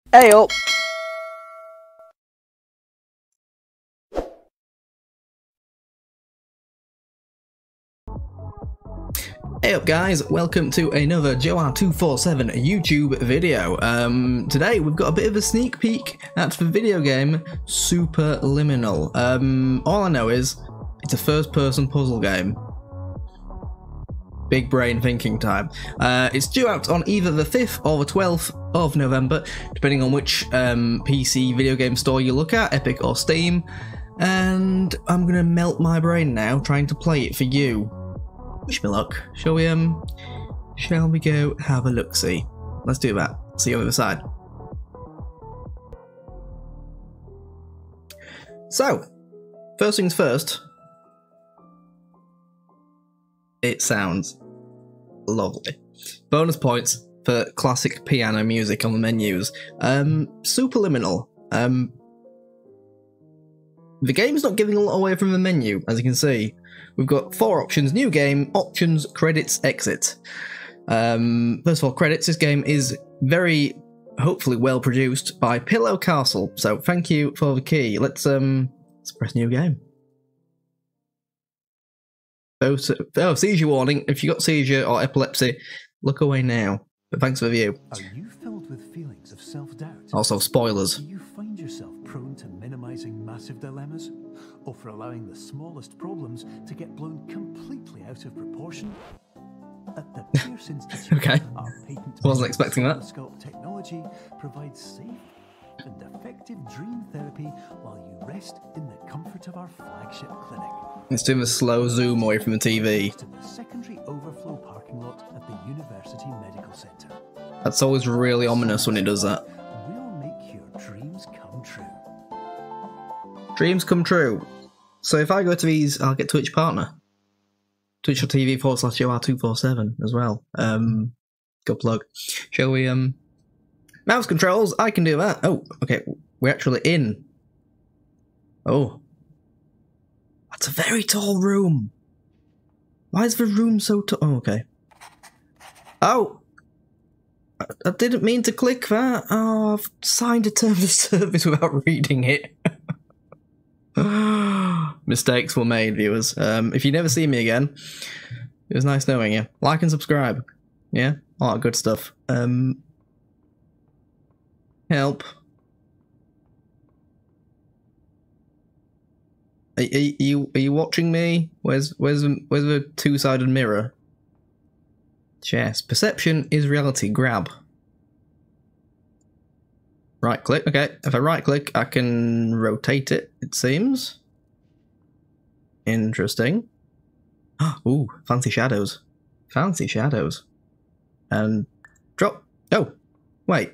Hey up! Hey up guys, welcome to another JoeR247 YouTube video. Today we've got a bit of a sneak peek at the video game Superliminal. All I know is it's a first person puzzle game. Big brain thinking time. It's due out on either the 5th or the 12th of November, depending on which PC video game store you look at, Epic or Steam. And I'm gonna melt my brain now trying to play it for you. Wish me luck. Shall we go have a look-see? Let's do that. See you on the other side. So, first things first. It sounds lovely. Bonus points for classic piano music on the menus. Superliminal. The game's not giving a lot away from the menu, as you can see. We've got 4 options: new game, options, credits, exit. First of all, credits. This game is very, hopefully well produced by Pillow Castle, so thank you for the key. Let's press new game. Oh, seizure warning. If you got seizure or epilepsy, look away now. But thanks for the view. Are you filled with feelings of self-doubt? Also, spoilers. Do you find yourself prone to minimizing massive dilemmas? Or for allowing the smallest problems to get blown completely out of proportion? At the Pierce Institute, Okay. our patent Wasn't expecting that. telescope technology provides safe and effective dream therapy while you rest in the comfort of our flagship clinic. It's doing a slow zoom away from the TV. To the secondary overflow parking lot at the University Medical Center. That's always really ominous when it does that. We'll make your dreams come true. Dreams come true. So if I go to these, I'll get Twitch partner. Twitch.tv/JoeR247 as well. Good plug. Shall we, mouse controls, I can do that. Oh, okay, we're actually in. Oh. That's a very tall room. Why is the room so tall? Oh, okay. Oh! I didn't mean to click that. Oh, I've signed a terms of service without reading it. Mistakes were made, viewers. If you never see me again, it was nice knowing you. Like and subscribe. Yeah? All that good stuff. Help. Are you watching me? Where's the two-sided mirror? Chess. Perception is reality. Grab. Right click. Okay. If I right click, I can rotate it, it seems. Interesting. Ooh, fancy shadows. Fancy shadows. And drop. Oh, wait.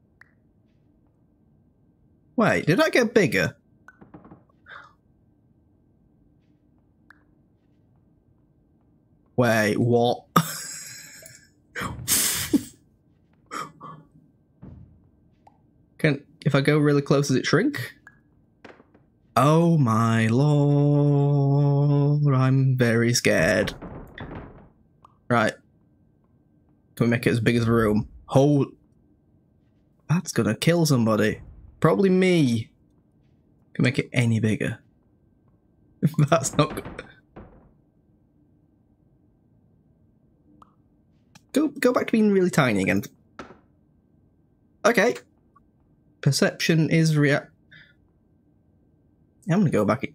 Wait, did I get bigger? Wait, what? If I go really close, does it shrink? Oh my lord, I'm very scared. Right. Can we make it as big as the room? Hold. That's gonna kill somebody. Probably me. Can make it any bigger. That's not good. Go back to being really tiny again. Okay. Perception is I'm gonna go back.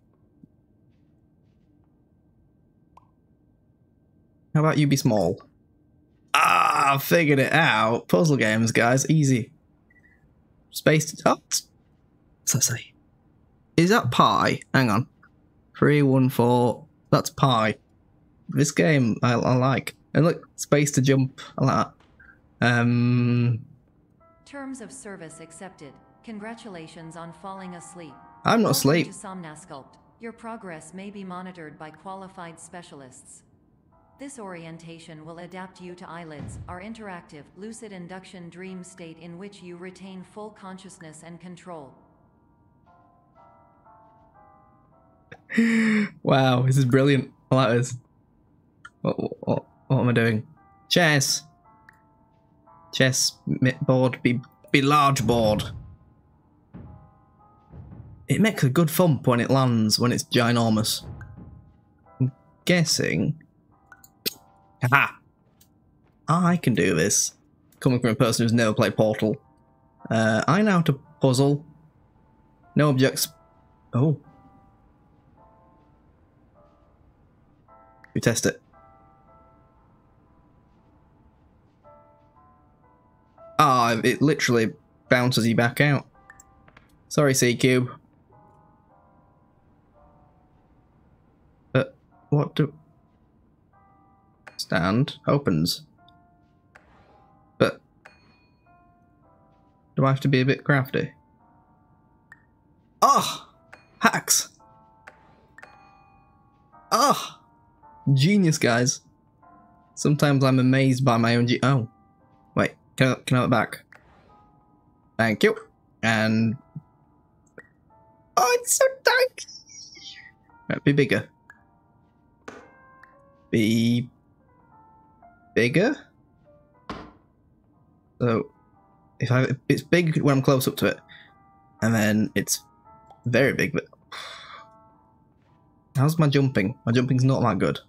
How about you be small? Ah, figured it out. Puzzle games, guys, easy. Space to what's that say? Is that pi? Hang on. 314. That's pi. This game I like. And look, space to jump. I like that. Terms of service accepted. Congratulations on falling asleep. I'm not asleep. Welcome to Somnasculpt. Your progress may be monitored by qualified specialists. This orientation will adapt you to eyelids, our interactive, lucid induction dream state in which you retain full consciousness and control. Wow, this is brilliant. I like this. What am I doing? Chess! Chess board be be large board. It makes a good thump when it lands, when it's ginormous. I'm guessing... Haha! I can do this. Coming from a person who's never played Portal. I know how to puzzle. No objects... Oh. We test it. Ah, it literally bounces you back out. Sorry, C-Cube. But what do... Stand opens. But do I have to be a bit crafty? Ah! Hacks! Ah! Genius, guys. Sometimes I'm amazed by my own oh. Wait, can I have it back? Thank you. And... Oh, it's so tight! Right, be bigger. Be... bigger? So, if it's big when I'm close up to it, and then it's very big, but... How's my jumping? My jumping's not that good.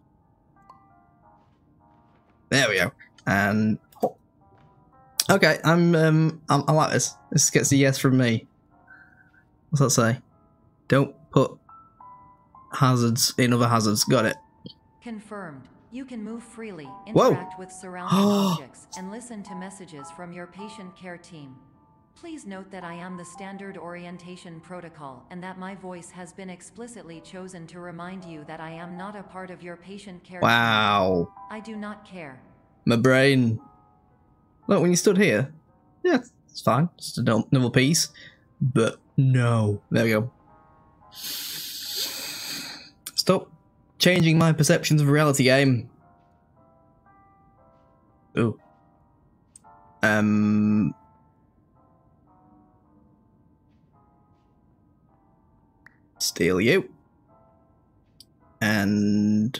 There we go. And... Oh. Okay, I like this. This gets a yes from me. What's that say? Don't put hazards in other hazards. Got it. Confirmed. You can move freely, interact with surrounding objects, and listen to messages from your patient care team. Please note that I am the standard orientation protocol and that my voice has been explicitly chosen to remind you that I am not a part of your patient care team. Wow. I do not care. My brain. Look, when you stood here, yeah, it's fine. Just another piece. But no. There we go. Stop changing my perceptions of reality, game. Ooh. Steal you. And...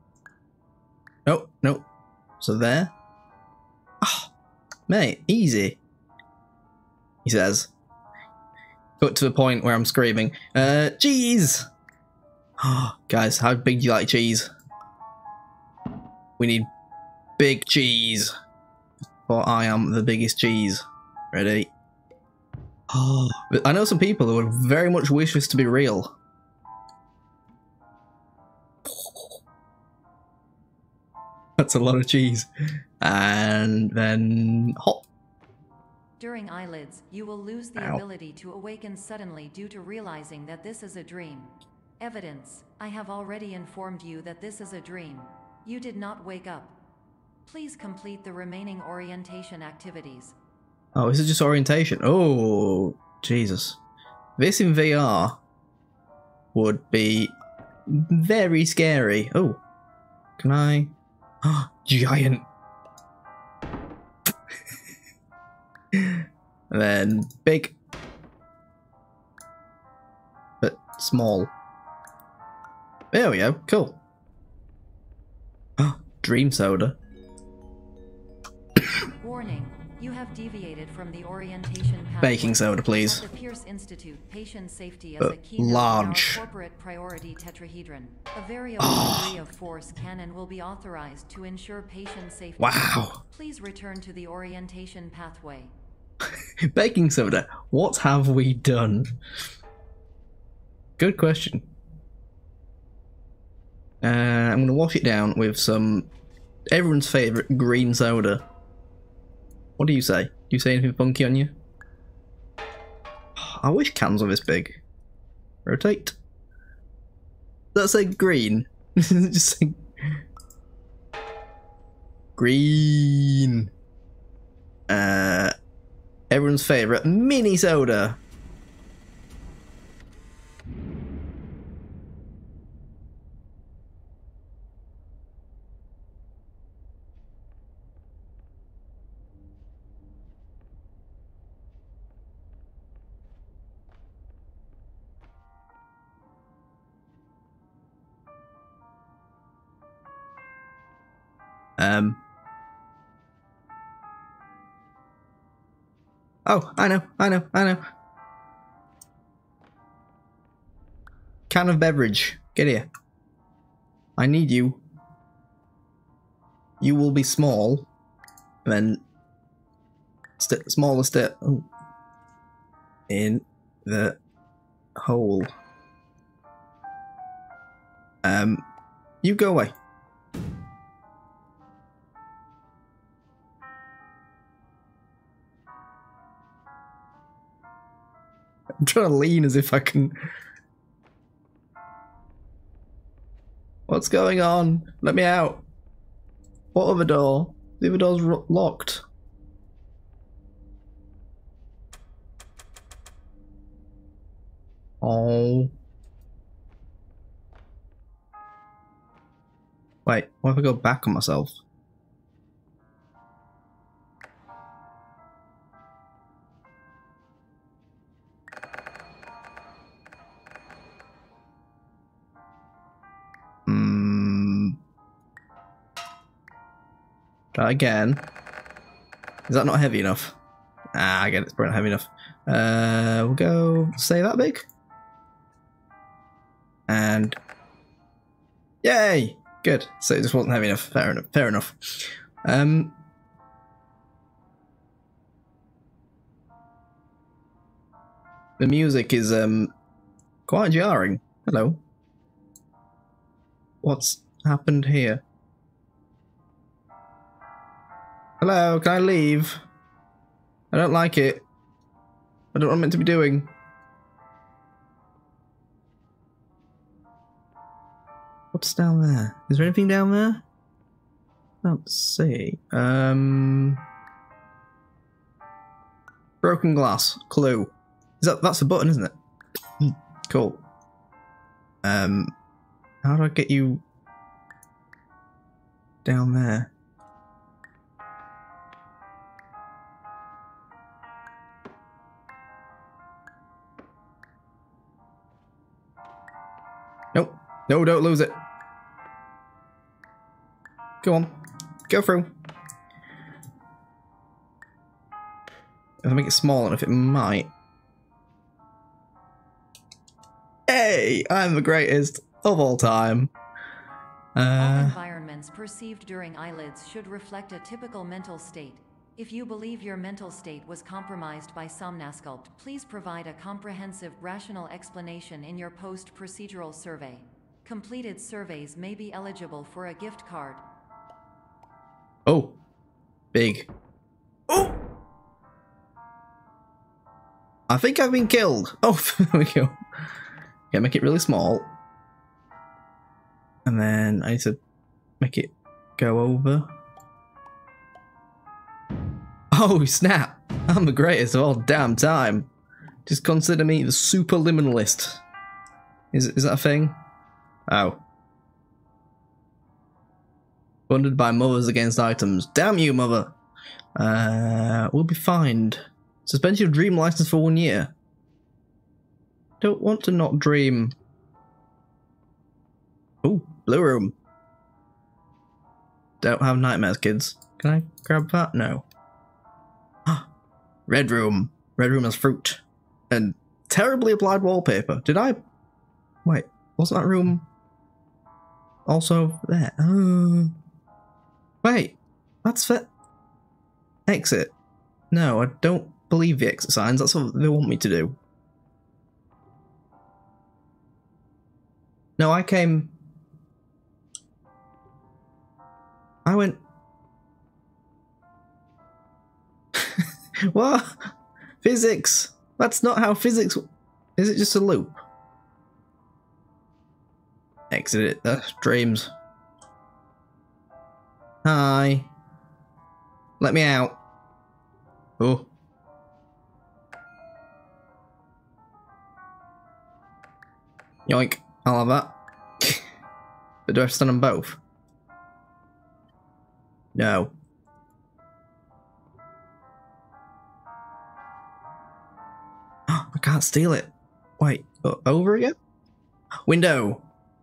No. So there. Oh, mate, easy. He says. Got to the point where I'm screaming. Cheese! Oh, guys, how big do you like cheese? We need big cheese. For I am the biggest cheese. Ready? Oh, I know some people who would very much wish this to be real. That's a lot of cheese. And then hop. During eyelids, you will lose the ability to awaken suddenly due to realizing that this is a dream. Evidence. I have already informed you that this is a dream. You did not wake up. Please complete the remaining orientation activities. Oh, this is just orientation. Oh, Jesus. This in VR would be very scary. Oh, can I? Oh, giant. And then big. But small. There we go. Cool. Oh, dream soda. Warning. You have deviated from the orientation pathway. Baking soda, please. At the Pierce Institute, patient safety is But a keynote large. in our corporate priority tetrahedron. A variable degree of force can and will be authorized to ensure patient safety. Wow. Please return to the orientation pathway. Baking soda. What have we done? Good question. I'm going to wash it down with some everyone's favourite green soda. What do you say? Do you say anything funky on you? I wish cans were this big. Rotate. Does that say green? Just say green. Everyone's favourite mini soda. Oh, I know. Can of beverage. Get here. I need you. You will be small. And then... smaller step. Oh. In the hole. You go away. I'm trying to lean as if I can... What's going on? Let me out. What other door? The other door's locked. Oh. Wait, what if I go back on myself? Try again. Is that not heavy enough? Ah, I get it, it's probably not heavy enough. We'll go, say that big. And... Yay! Good. So it just wasn't heavy enough. Fair enough. Fair enough. The music is quite jarring. Hello. What's happened here? Hello, can I leave? I don't like it. I don't know what I'm meant to be doing. What's down there? Is there anything down there? Let's see. Broken glass. Clue. That's a button, isn't it? Cool. How do I get you down there? Nope. No, don't lose it. Go on. Go through. If I make it small enough, it might. Hey! I'm the greatest of all time. All environments perceived during eyelids should reflect a typical mental state. If you believe your mental state was compromised by Somnasculpt, please provide a comprehensive, rational explanation in your post-procedural survey. Completed surveys may be eligible for a gift card. Oh. Big. Oh! I think I've been killed. Oh, there we go. Okay, make it really small. And then I need to make it go over. Oh, snap! I'm the greatest of all damn time. Just consider me the superliminalist. Is that a thing? Oh. Funded by mothers against items. Damn you, mother! Will be fined. Suspend your dream license for 1 year. Don't want to not dream. Ooh, blue room. Don't have nightmares, kids. Can I grab that? No. Red room. Red room has fruit. And terribly applied wallpaper. Did I... Wait, wasn't that room also there? Oh. Wait, that's for... Exit. No, I don't believe the exit signs. That's what they want me to do. No, I came... I went... What? Physics! That's not how physics... Is it just a loop? Exit it. Dreams. Hi. Let me out. Oh. Yoink. I'll have that. But do I have to stand on both? No. I can't steal it. Wait, over again? Window.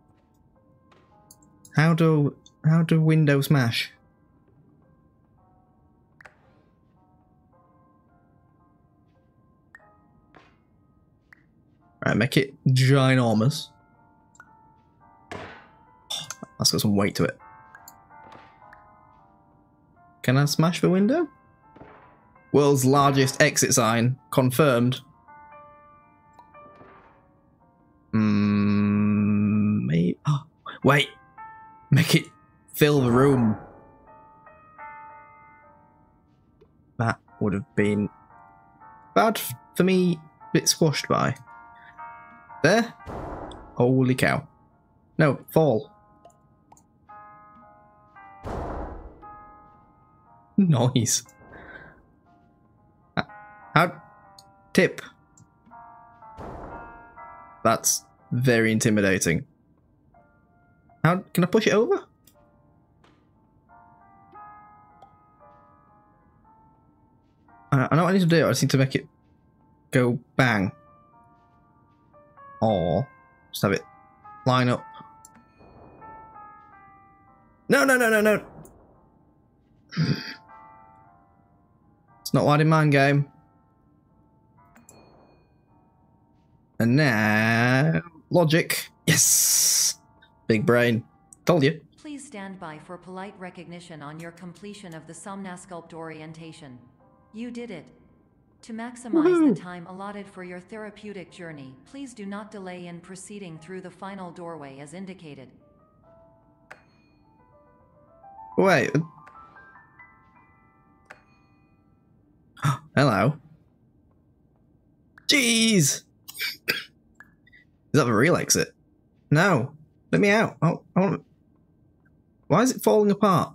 How do window smash? Right, make it ginormous. Oh, that's got some weight to it. Can I smash the window? World's largest exit sign. Confirmed. Maybe. Oh, wait. Make it fill the room. That would have been bad for me. A bit squashed by. There. Holy cow. No, fall. Noise. How? Tip. That's very intimidating. How can I push it over? I know what I need to do. I just need to make it go bang. Or just have it line up. No, no, no, no, no. It's not what I did in mind game. And now logic. Yes. Big brain. Told you. Please stand by for polite recognition on your completion of the Somnasculpt orientation. You did it. To maximize the time allotted for your therapeutic journey, please do not delay in proceeding through the final doorway as indicated. Wait. Hello. Jeez. Is that the real exit? No. Let me out. Oh, I want. Why is it falling apart?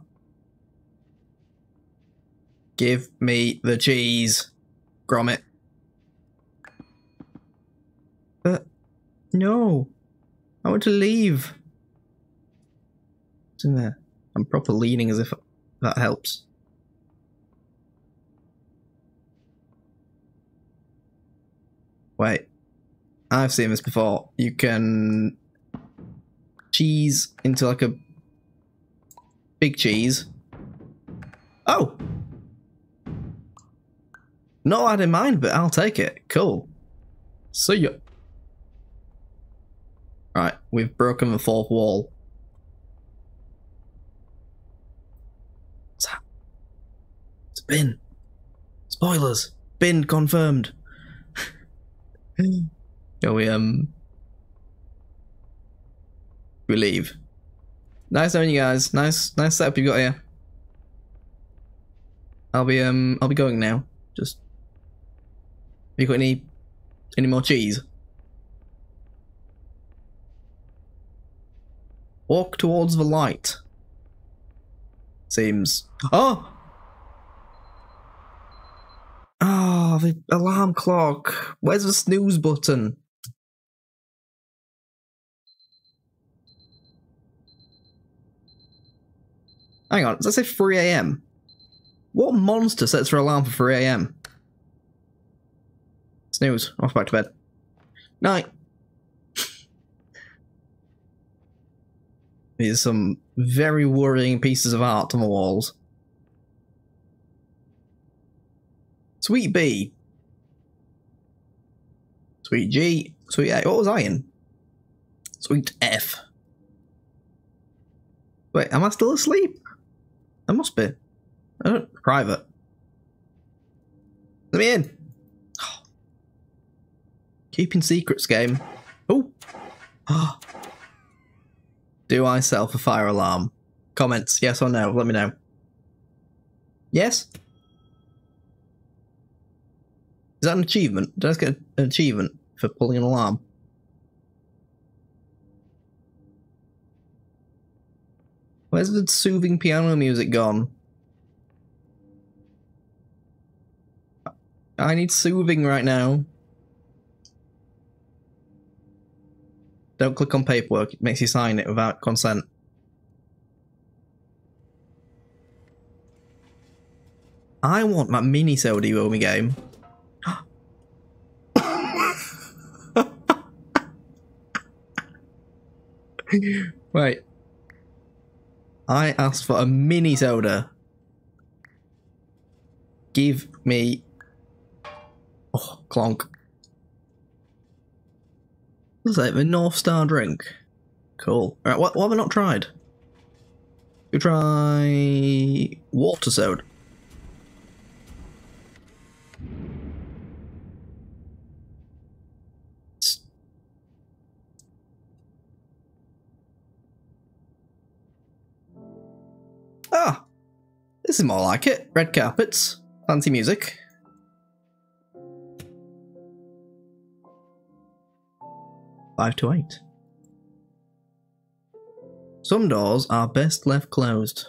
Give me the cheese. Grommet. But no. I want to leave. What's in there? I'm proper leaning as if that helps. Wait. I've seen this before. You can cheese into like a big cheese. Oh! Not what I had in mind, but I'll take it. Cool. See ya. Right, we've broken the fourth wall. What's that? It's a bin. Spoilers. Bin confirmed. Shall we leave? Nice knowing you guys. Nice setup you got here. I'll be going now. Just. Have you got any more cheese? Walk towards the light. Seems. Oh! Oh, the alarm clock. Where's the snooze button? Hang on, does that say 3 AM? What monster sets for alarm for 3 AM? Snooze. Off back to bed. Night. These are some very worrying pieces of art on the walls. Sweet B. Sweet G. Sweet A. What was I in? Sweet F. Wait, am I still asleep? I must be. I don't. Private. Let me in. Keeping secrets game. Oh. Do I self a fire alarm? Comments, yes or no? Let me know. Yes? Is that an achievement? Did I just get an achievement for pulling an alarm? Where's the soothing piano music gone? I need soothing right now. Don't click on paperwork, it makes you sign it without consent. I want my mini soda Omi game. Wait. I asked for a mini soda. Give me... Oh, clonk. What's that? The North Star drink. Cool. Alright, what have I not tried? You try water soda. Ah, this is more like it. Red carpets, fancy music. Five to 8. Some doors are best left closed.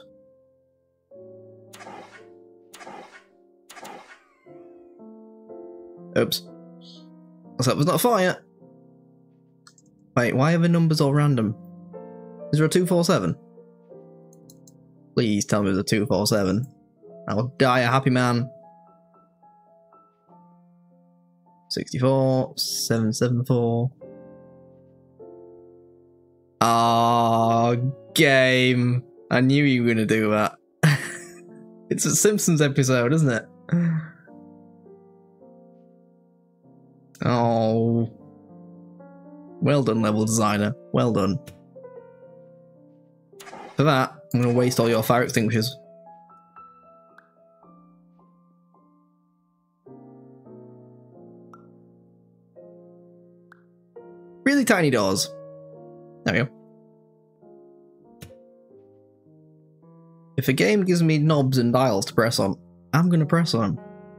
Oops. Let's hope there's not a fire. Wait, why are the numbers all random? Is there a 247? Please tell me there's a 247. I will die a happy man. 64, 774. Ah, game. I knew you were going to do that. It's a Simpsons episode, isn't it? Oh. Well done, level designer. Well done. For that, I'm going to waste all your fire extinguishers. Really tiny doors. There we go. If a game gives me knobs and dials to press on, I'm going to press on them.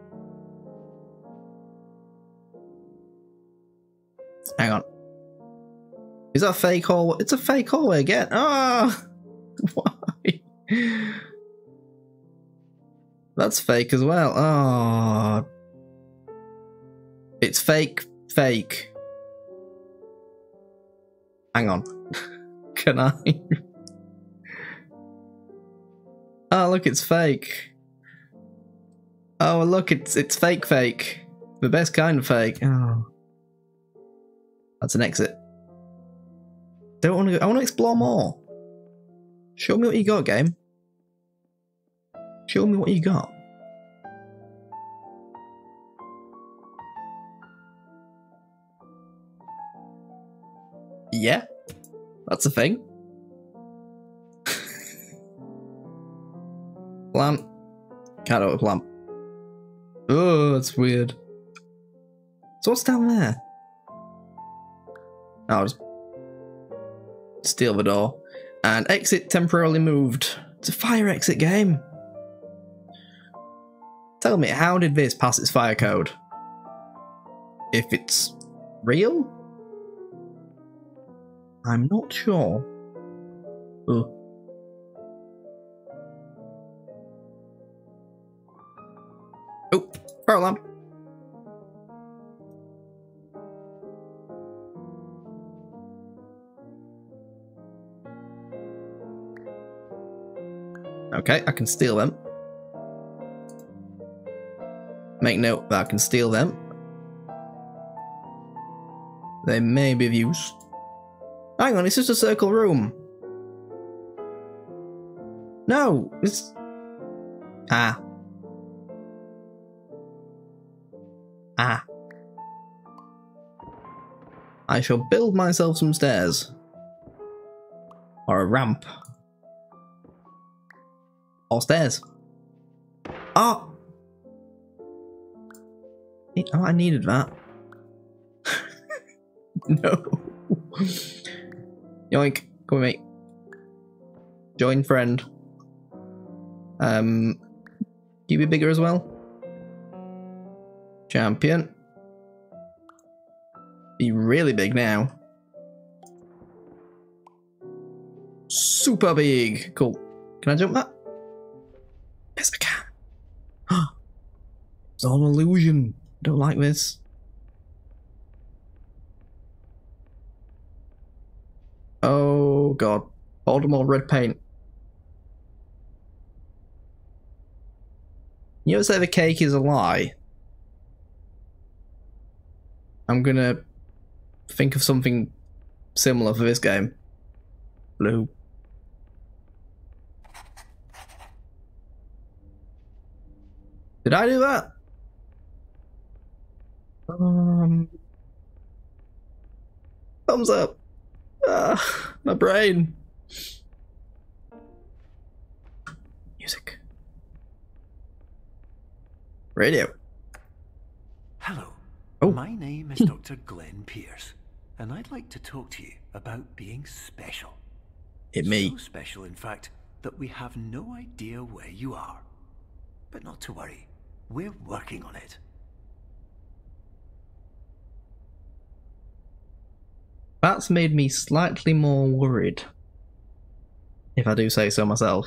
Hang on. Is that a fake hallway? It's a fake hallway again. Ah! Why? That's fake as well. Oh. It's fake. Hang on. Can I? Oh, look, it's fake. Oh, look, it's fake. The best kind of fake. Oh. That's an exit. Don't want to go. I want to explore more. Show me what you got, game. Show me what you got. Yeah, that's a thing. Lamp. Can't open lamp. Oh, that's weird. So what's down there? I'll just steal the door. And exit temporarily moved. It's a fire exit game. Tell me, how did this pass its fire code? If it's real? I'm not sure. Ugh. Oh, fire alarm. Okay, I can steal them. Make note that I can steal them. They may be of use. Hang on, it's just a circle room. No, it's... Ah. I shall build myself some stairs. Or a ramp. Or stairs. Oh! Oh, I needed that. No. Yoink. Come with me. Join friend. You be bigger as well? Champion. Be really big now. Super big. Cool. Can I jump that? Yes, I can. It's all an illusion. Don't like this. Oh god. Baltimore red paint. You ever say the cake is a lie? I'm gonna think of something similar for this game. Blue. Did I do that? Oh, Thumbs up. My brain. Music. Radio. Hello. Oh. My name is Dr. Glenn Pierce, and I'd like to talk to you about being special. Me. So special, in fact, that we have no idea where you are. But not to worry, we're working on it. That's made me slightly more worried, if I do say so myself.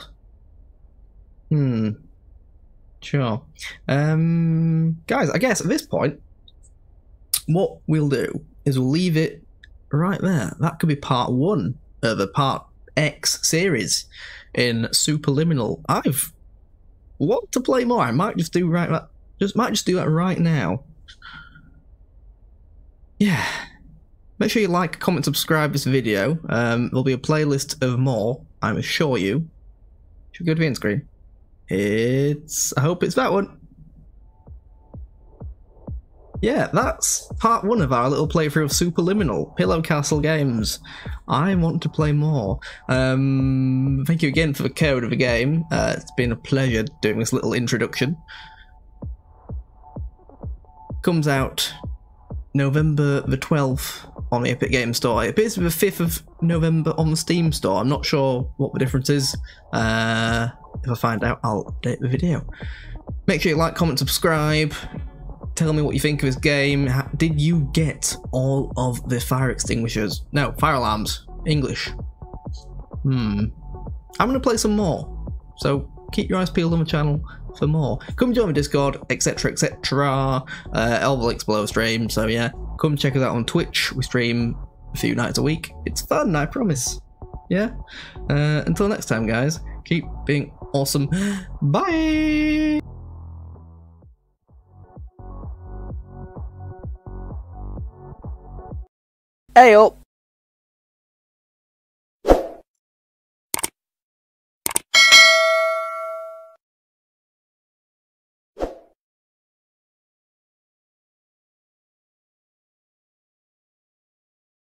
Sure. Guys, I guess at this point, what we'll do is we'll leave it right there. That could be part 1 of a part X series in Superliminal. I've want to play more. I might just do might just do that right now. Yeah. Make sure you like, comment, subscribe this video. There'll be a playlist of more, I'm assure you. Should we go to the end screen? I hope it's that one. Yeah, that's part 1 of our little playthrough of Superliminal, Pillow Castle Games. I want to play more. Thank you again for the code of the game. It's been a pleasure doing this little introduction. Comes out November the 12th on the Epic Games Store. It appears to be the 5th of November on the Steam Store. I'm not sure what the difference is. If I find out, I'll update the video. Make sure you like, comment, subscribe. Tell me what you think of this game. Did you get all of the fire extinguishers? No, fire alarms. English. I'm going to play some more. So keep your eyes peeled on the channel for more. Come join the Discord, etc, etc. All the links below stream. So yeah, come check us out on Twitch. We stream a few nights a week. It's fun, I promise. Yeah? Until next time, guys. Keep being awesome. Bye! Hey up!